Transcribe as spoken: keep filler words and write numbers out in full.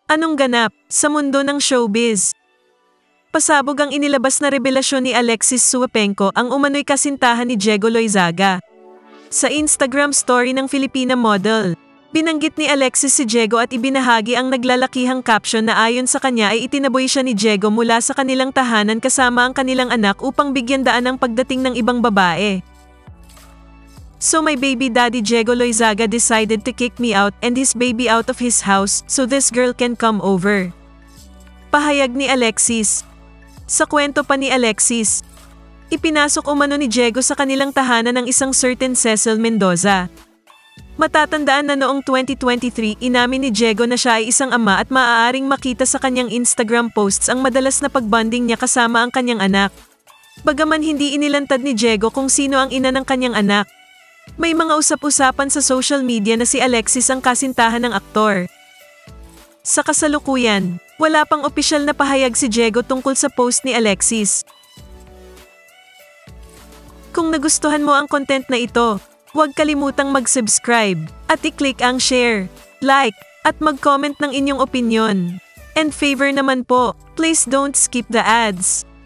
Anong ganap sa mundo ng showbiz? Pasabog ang inilabas na revelasyon ni Alexis Suepenko, ang umano'y kasintahan ni Diego Loizaga. Sa Instagram story ng Filipina model, binanggit ni Alexis si Diego at ibinahagi ang naglalakihang caption na ayon sa kanya ay itinaboy siya ni Diego mula sa kanilang tahanan kasama ang kanilang anak upang bigyan daan ang pagdating ng ibang babae. So my baby daddy Diego Loizaga decided to kick me out and his baby out of his house so this girl can come over. Pahayag ni Alexis. Sa kwento pa ni Alexis, ipinasok umano ni Diego sa kanilang tahanan ng isang certain Cecil Mendoza. Matatandaan na noong twenty twenty-three, inamin ni Diego na siya ay isang ama at maaaring makita sa kanyang Instagram posts ang madalas na pagbonding niya kasama ang kanyang anak. Bagaman hindi inilantad ni Diego kung sino ang ina ng kanyang anak, may mga usap-usapan sa social media na si Alexis ang kasintahan ng aktor. Sa kasalukuyan, wala pang opisyal na pahayag si Diego tungkol sa post ni Alexis. Kung nagustuhan mo ang content na ito, huwag kalimutang mag-subscribe at i-click ang share, like, at mag-comment ng inyong opinyon. And favor naman po, please don't skip the ads.